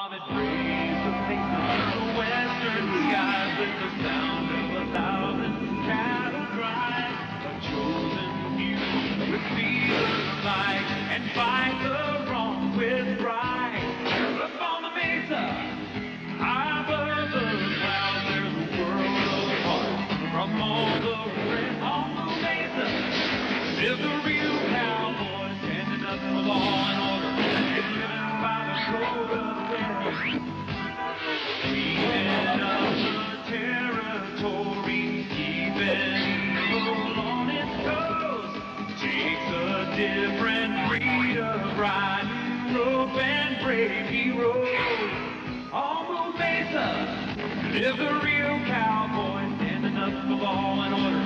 That breeze of faces in the western skies with the sound of 1,000 cattle drive. A chosen few with feelers light and fight the wrong with pride. Up on the mesa, high above the clouds, there's a world apart from all the rest. On Moo Mesa live the real cowboys, standing up for law and order and living by the code of the West. We head up the territory, keeping evil on its toes. Takes a different breed of riding, rope and brave heroes. On Moo Mesa live the real cowboys, standing up for law and order